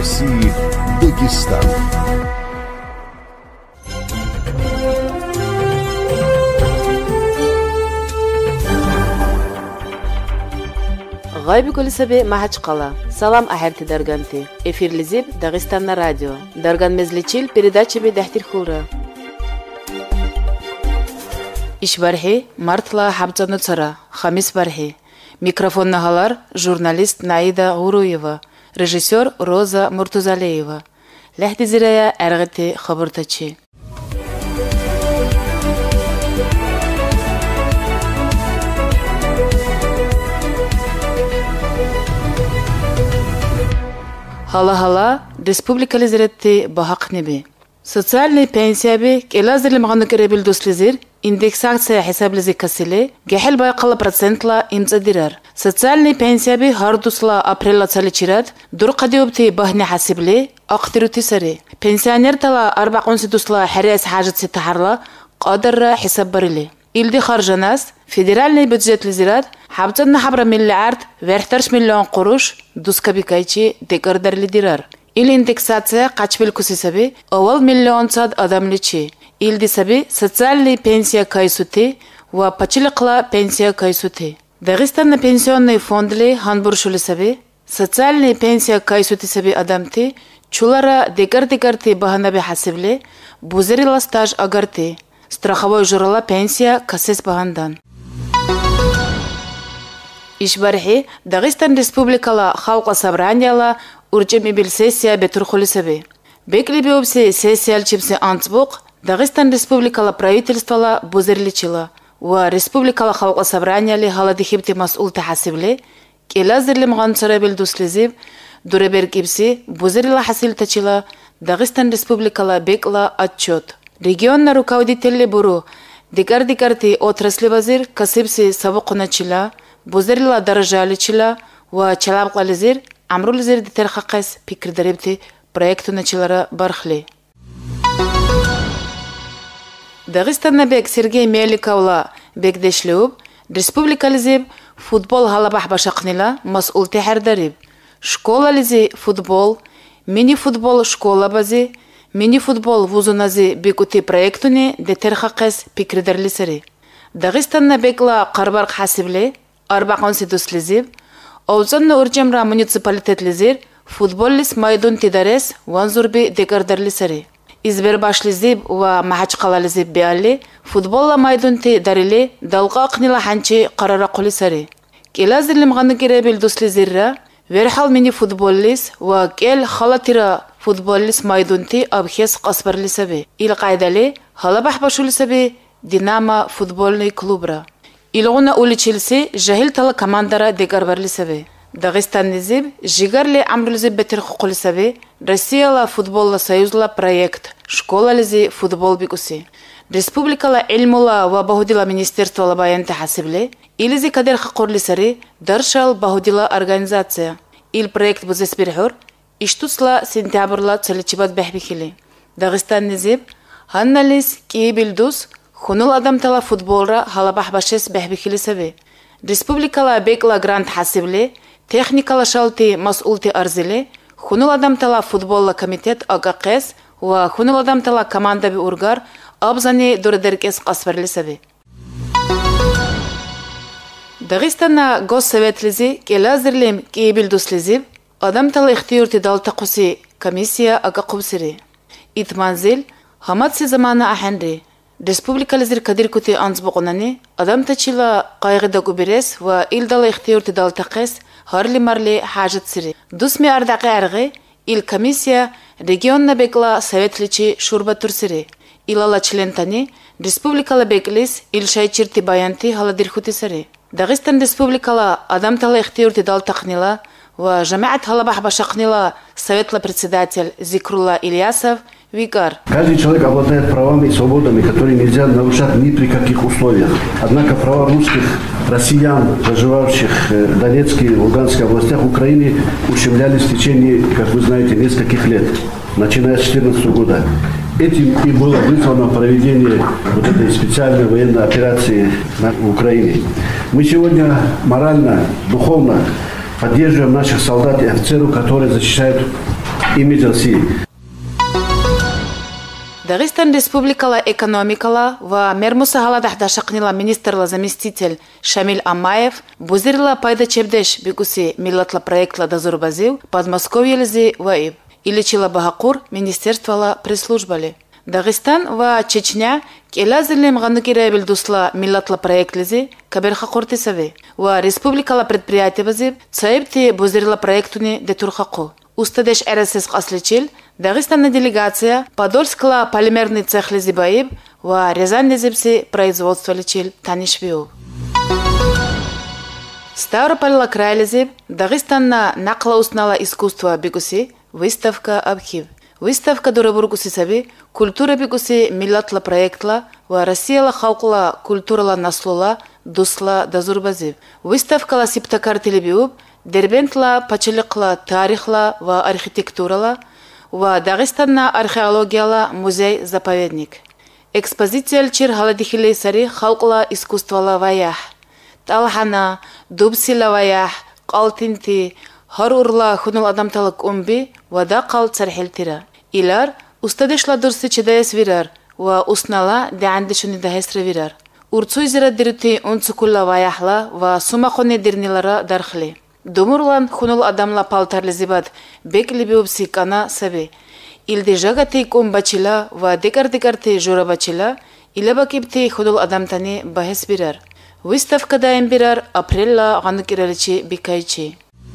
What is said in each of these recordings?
России Дагестан. Гайби колесабе махачкала. Салам ахерти дарганти. Эфир лизиб Дагестанна радио. Дарган мезличил передача бе дахтир хулра. Ишбархи мартла хабзану цара. Хамис бархи. Микрофон нагалар журналист Наида Гуруева. Режиссер Роза Муртузалеева. Лехти зирая аргати хабуртачи. Hala Республика Лизретти Бахак Неби. Социальный пенсияби келазерли мағанукеребил дуслизир индексация хисаблизи касили гехел байқала процентла имцадирар. Социальный пенсияби хардусла апрелла цаличират дурқадиубти бахни хасибли ақтирути сари. Пенсионер тала 40 дусла харяс хажатси тахарла qadarra хисаб барили. Илди харжанас федеральный бюджет лизират хабзанна хабра миллиард вертарш миллион куруш дускабикайчи декардарли дирар. Ил индексация качбил кусисаби овал миллион сад адамличи. Илди саби социальный пенсия кайсути ва пачиликла пенсия кайсути. Дагестанна пенсионный фондли ханбуршули саби социальный пенсия кайсути саби адамти чулара декар-декарти баханаби хасибли бузерила стаж агарти. Страховой журала пенсия касес багандан. Ишбархи Дагестан Республикала халqa собранияла урчеми бил сессия бетурхули саби. Бекли биопси сессиял чипси антбук Дагестан Республикала правительствала бузерличила ва Республикала халqa собранияли халадихибти мас'ул тахасибли келазерли мганцара бил дуслизиб дуребергибси бузерила хасил тачила Дагестан Республикала бекла отчет. Регионна руководители буру дикар-дикарти отрасли вазир касибси сабуқуначила бузерила даражаличила ва чалабқализир амрулизир дитерхақас пикрдарибти проектуначилара бархли. Дагестанна бек Сергей Меликовла бекдешлиуб республикализиб футбол халабах башақнила мас'ул тихардариб. Школа лизи футбол, мини-футбол школа бази мини-футбол вузунази бекути проектуни детерхақас пикридерли сари. Дагестанна бекла қарбарқ хасибли, 40 дуслизиб, овзанна урчамра муниципалитет лизир, футболлис майдун тидарес, ванзурби декардерли сари. Избербашлизиб ва махачқалализиб биалли, футболла майдунти дарили, далға қнила ханчи қарарақули сари. Келазирли мғанукеребил дуслизирра, верхал мини-футболлис ва кел халатира футболлис майдунти абхес қасбарли саби. Ил қайдали халабах башули саби Динамо футбольный клубра. Илгуна уличилси жахил тала командара дегарбарли саби. Дагестан низиб жигарли амрулизиб бетирхуқули саби Россияла футболла союзла проект школа лизи футбол бикуси. Республикала илмула ва бахудила министерствола баянти хасибли илизи кадер хақурли сари даршал бахудила организация. Ил проект бузеспирхур иштусла сентябрла цаличибат бехбихили. Дагестан низиб ханналис киебилдус хунул адам тала футболра халабах башес бехбихили саби. Республикала бекла грант хасибли техникала шалти мас'улти арзили хунул адам тала футболла комитет агақес ва хунул адам тала команда би ургар абзани дурадеркес қасварли саби. Дагестанна госсовет лизи келазирлим киебилдус лизиб адам тала ихтиюрти далтақуси комиссия агақубсири. Итманзил хамадси замана ахенри республика лизир кадиркути анзбуқунани адам тачила қайғида губирес ва ил дала ихтиюрти далтақес харли марли хажат сири. Дусми ардақи арғи ил комиссия регионна бекла советличи шурба турсири. Илала члентани республикала беклис ил шайчирти баянти халадирхути сари. Дагестан республикала адам тала ихтиюрти далтақнила ва жамаат халабах башақнила советла председатель Зикрула Ильясов Вигар. Каждый человек обладает правами и свободами, которые нельзя нарушать ни при каких условиях. Однако права русских, россиян, проживающих в Донецкой и Луганской областях Украины ущемлялись в течение, как вы знаете, нескольких лет, начиная с 2014 года. Этим и было вызвано проведение вот этой специальной военной операции на Украине. Мы сегодня морально, духовно поддерживаем наших солдат и офицеров, которые защищают имидж России. Дагыстан республикала экономикала ва мермусаhala dahdashaqnila министрла заместитель Шамил Амаев бузирла пайда чебдеш бигуси миллатла проектла дазурбазив Подмосковьелизи ваиб. Иличила Багакур министерствала пресслужбали. Дагыстан ва Чечня келазирлем ганыкирабил дусла миллатла проектлизи каберха кортисави ва республикала предприятиебази цаибти бузирла проектуни детурхаку. Устадеш РСС qaslичил Дагыстанна делегация Подольскла полимерный цех лизибаиб ва Рязань лизибси производство личил танишвиу. Ставропольла край лизиб Дагыстанна нақла уснала искусство бигуси выставка архив. Выставка дурабургуси саби культура бигуси миллатла проектла ва Россияла халкла культурала наслула дусла дазурбазиб. Выставкала сиптакартилибиуб Дербентла пачылықла тарихла ва архитектурала ва Дагыстанна археологияла музей-заповедник. Экспозиция лчир халадихили сари халкла искусствала ваях. Талхана, дубсила ваях, қалтинти, харурла хунул адамталык умби ва да қал цархилтира. Илар устадешла дурси чедаяс вирар ва уснала деандишуни дахесра вирар. Урцуйзира дирити унцукулла ваяхла ва сумахони дирнилара дархли. Думурлан хунул адамла палтарли зибад бекли биубси кана саби. Илди жагати кумбачила ва дикар-дикарти журабачила илаба кибти хунул адамтани бахес бирар. Выставка даим бирар апрелла ганукираличи бикайчи.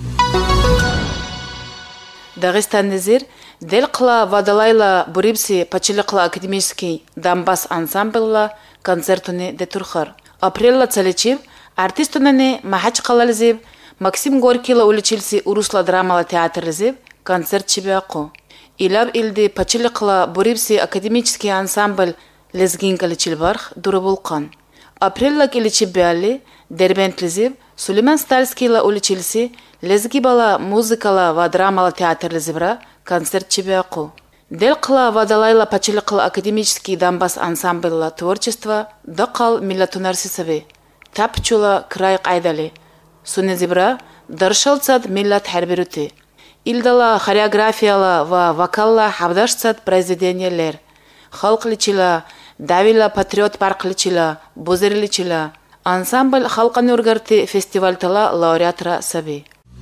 Дагыстан низир Делқла Вадалайла Бурибси пачилықла академический Донбасс ансамбльла концертуни детурхар. Апрелла цаличив артистунани Махач қалализив Максим Горькийла уличилси урусла драмала театрлизив концерт чибиақу. Илаб илди пачилықла Бурибси академический ансамбль лезгинкаличилбарх дурабулқан. Апрелла киличибиали Дербентлизив Сулейман Стальскийла уличилси лезгибала музыкала ва драмала театрлизивра концерт чибиақу. Делқла Вадалайла пачилықла академический Донбасс ансамбльла творчество дақал миллатунарсисави. Тапчула край қайдали. Сунезибра даршалцад миллат харбирути. Илдала хореографияла ва вокалла хавдашцад произведениялер. Халк личила, давила патриот парк личила, бузер личила. Ансамбль халқаны ургарти фестивальтала лауреатра саби.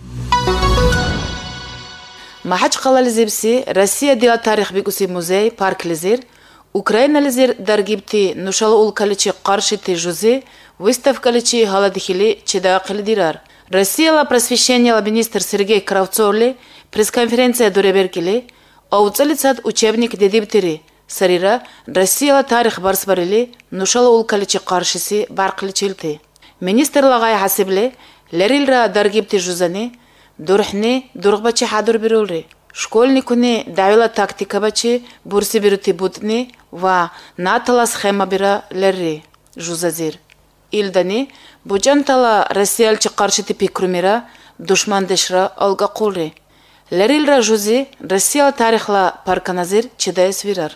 Махач қалализибси Россия дила тарих бигуси музей парк лизир, Украина лизир даргибти нушалы улкаличи қаршити жузи, выставка личи халадихили чедақили дирар. Россияла просвещенияла министр Сергей Кравцовли пресс-конференция дуреберкили, ауцалицад учебник дедибтири. Сарира Россияла тарих барсбарили нушалы улкаличи қаршиси барқличилти. Министр лагай хасибли лерилра даргибти жузани, дурхни дургбачи хадур бирулри. Школьникуни давила тактика бачи бурси бирути бутни ва натала схема бира лерри жузазир. Илдани буджантала Россиялчи қаршити пикрумира душман дешра алга қулри. Лерилра жузи Россиял тарихла парканазир чедайс вирар.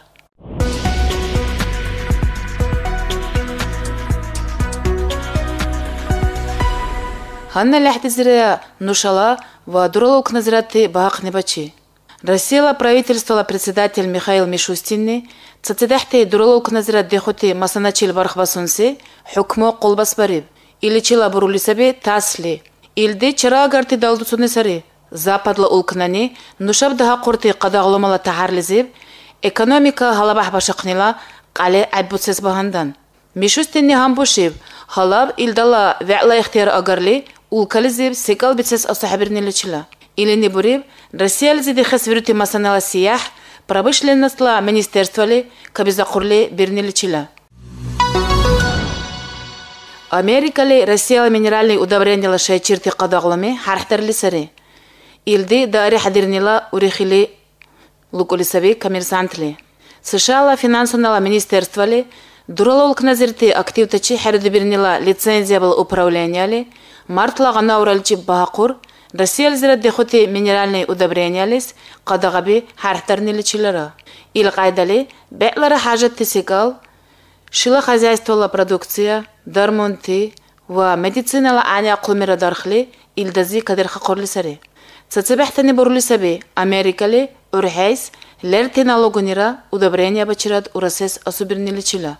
Ханна ляхдизиря нушала ва дуралук назирати баак небачи. Россияла правительствовала председатель Михаил Мишустинни, цацедахти дуралук назират дехоти масаначил бархбасунси, хукмо қолбас бариб. Иличила бурулисаби тасли. Илди чарагарти далдусуни сари. Западла улкнани, нушаб daha қорти қадағлумала тахарлизиб, экономика халабах башақнила, қали айбутсес бахандан. Мишустинни хамбушиб, халаб илдала вә'ла ихтияр агарли, улкализиб секал битсес асахабирниличила. Илини буриб, Россиялизи дихас вирути масанала сиях, промышленностла министерствали, кабизақурли бирниличила. Америкали Россияла минеральный удобренияла шайчирти қадағлами хархтарли сари. Илди дари хадирнила урихили лукулисави коммерсантли. США финансовала министерствали, дуралолк назирти активтачи хардибирнила лицензия был управленияли, мартла гана уралчи бахакур, Россия зират дехоти минеральный удобрениялис, қадағаби хархтарниличилара. Ил қайдали, бә'лара хажат тисикал, шила хозяйствола продукция, дармонти ва медицинала аня қумира дархли, илдази кадирха қорли сари. Цацебехтани бурули саби, Америкали Урхейс лерти налогонира удобрения бачират урасес асубирниличила.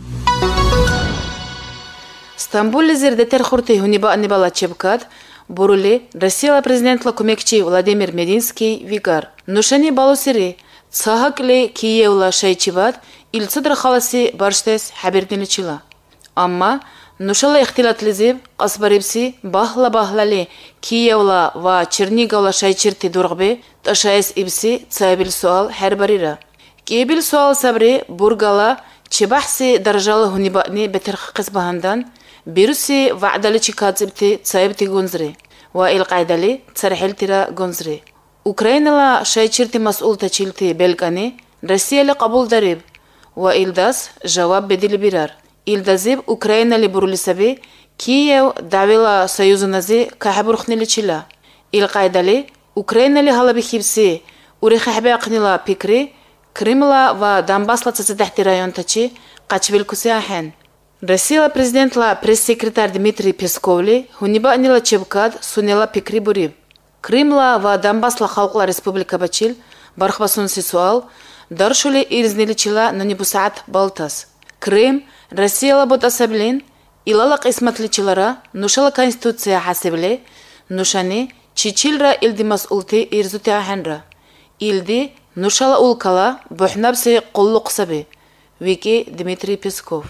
Стамбулли зердетер хурти хуниба анибала чебкат бурули Россия президентла кумекчи Владимир Мединский вигар. Нушани балусири цахакли Киевла шайчибат илцудра халаси барштес хабирниличила. Амма нушала ихтилатлизиб асбарибси бахла-бахлали Киевла ва Черниговла шайчирти дургби ташаес ибси цабил суал хербарира. Кибил суал сабри бургала чебахси даржала хунибани бетер қисбаhandan бируси ваъдаличи кацибти цаибти гунзри ва илқайдали цархилтира гунзри. Украинала шайчирти мас'ул тачилти белкани Россияли қабул дариб ва илдас жаваб бедили бирар. Илдазиб Украинали бурулисаби Киев давила союзунази кахабурхниличила. Илқайдали Украинали халаби хибси урихахбе ақнила пикри Крымла ва Донбассла цацадахти район тачи қачвилкуси ахен. Россия президентла пресс-секретарь Дмитрий Песковли хуниба анила чебкад сунела пикри буриб. Крымла ва Донбассла халқла республика бачил бархбасунси суал даршули ирзниличила нанибусаат балтас. Крым Россияла ботасаблин илала қисматличилара нушала конституция хасибли нушани чичилра илди мас'улти ирзути ахенра. Илди нушала улкала бухнабси қуллуқ саби. Вики Дмитрий Песков.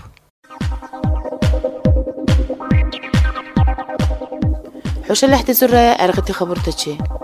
حوش اللي احتزر أرغتي خبرتشي